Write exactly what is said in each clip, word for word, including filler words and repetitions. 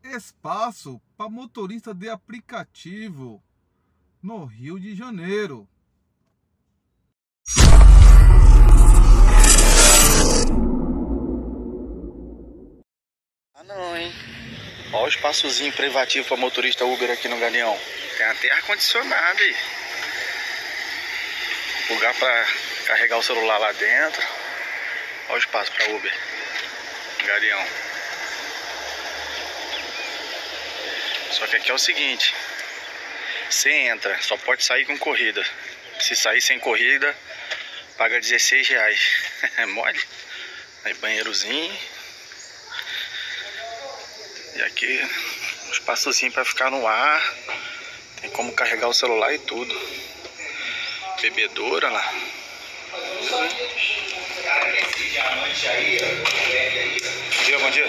espaço para motorista de aplicativo no Rio de Janeiro. Ah não, hein? Olha o espaçozinho privativo para motorista Uber aqui no Galeão. Tem até ar-condicionado aí. Lugar para carregar o celular lá dentro. Olha o espaço para Uber. Galeão. Só que aqui é o seguinte. Você entra, só pode sair com corrida. Se sair sem corrida, paga dezesseis reais. É mole. Aí banheirozinho. E aqui um espaçozinho para ficar no ar. Tem como carregar o celular e tudo. Bebedoura lá. Bom dia, bom dia.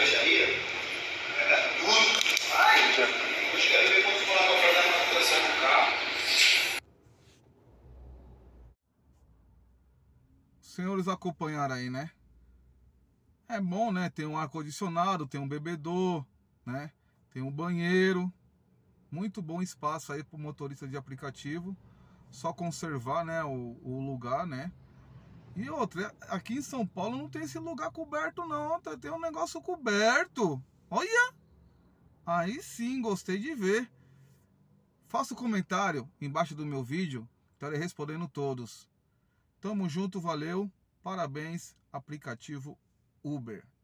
Os senhores acompanharam aí, né? É bom, né? Tem um ar-condicionado, tem um bebedor, né? Tem um banheiro. Muito bom espaço aí para o motorista de aplicativo. Só conservar, né, o, o lugar, né? E outra, aqui em São Paulo não tem esse lugar coberto não, tem um negócio coberto. Olha! Aí sim, gostei de ver. Faça um comentário embaixo do meu vídeo, estarei respondendo todos. Tamo junto, valeu, parabéns, aplicativo Uber.